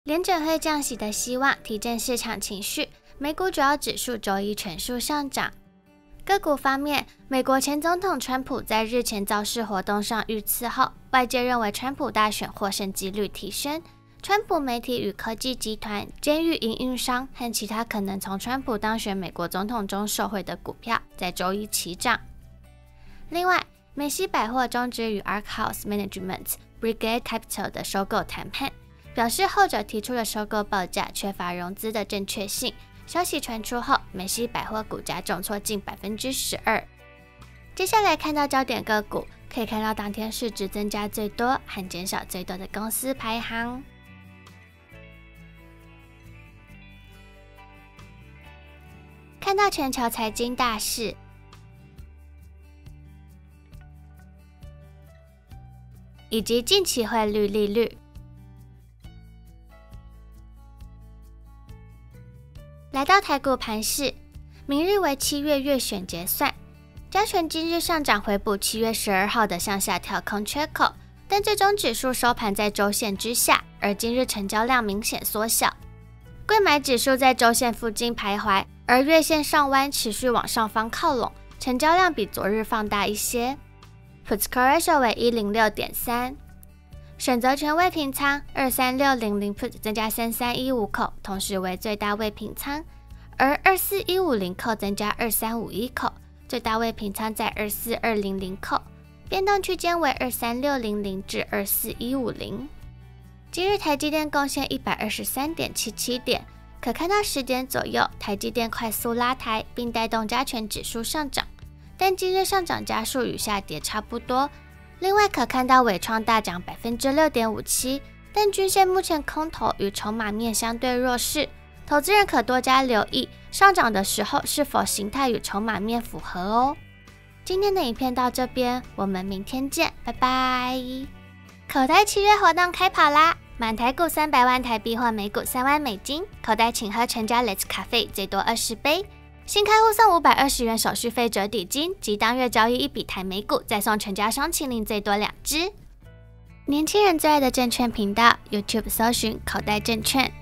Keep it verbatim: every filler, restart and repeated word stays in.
联准会降息的希望提振市场情绪，美股主要指数周一全数上涨。个股方面，美国前总统川普在日前造势活动上遇刺后，外界认为川普大选获胜几率提升。川普媒体与科技集团、监狱营运商和其他可能从川普当选美国总统中受惠的股票在周一齐涨。另外，美西百货终止与 Ark House Management、Brigade Capital 的收购谈判，表示后者提出的收购报价缺乏融资的正确性。消息传出后，美西百货股价重挫近 百分之十二。 接下来看到焦点个股，可以看到当天市值增加最多和减少最多的公司排行。看到全球财经大事，以及近期汇率利率。来到台股盘势，明日为七月月选结算，加权今日上涨回补七月十二号的向下跳空缺口，但最终指数收盘在周线之下，而今日成交量明显缩小。柜买指数在周线附近徘徊，而月线上弯持续往上方靠拢，成交量比昨日放大一些。Put Call Ratio 为 一百零六点三， 选择权未平仓二三六零零 Put 增加三三一五口，同时为最大未平仓，而二四一五零口增加二三五一口，最大未平仓在二四二零零口，变动区间为二三六零零至二四一五零。今日台积电贡献 一百二十三点七七点，可看到十点左右台积电快速拉抬，并带动加权指数上涨，但今日上涨家数与下跌差不多。另外可看到伟创大涨 百分之六点五七， 但均线目前空头与筹码面相对弱势，投资人可多加留意上涨的时候是否形态与筹码面符合哦。今天的影片到这边，我们明天见，拜拜。口袋七月活动开跑啦！满台股三百万台币或每股三万美金，口袋请喝全家 Let's 咖啡最多二十杯。新开户送五百二十元手续费折抵金及当月交易一笔台美股，再送全家双麒麟最多两支。年轻人最爱的证券频道 YouTube 搜寻口袋证券。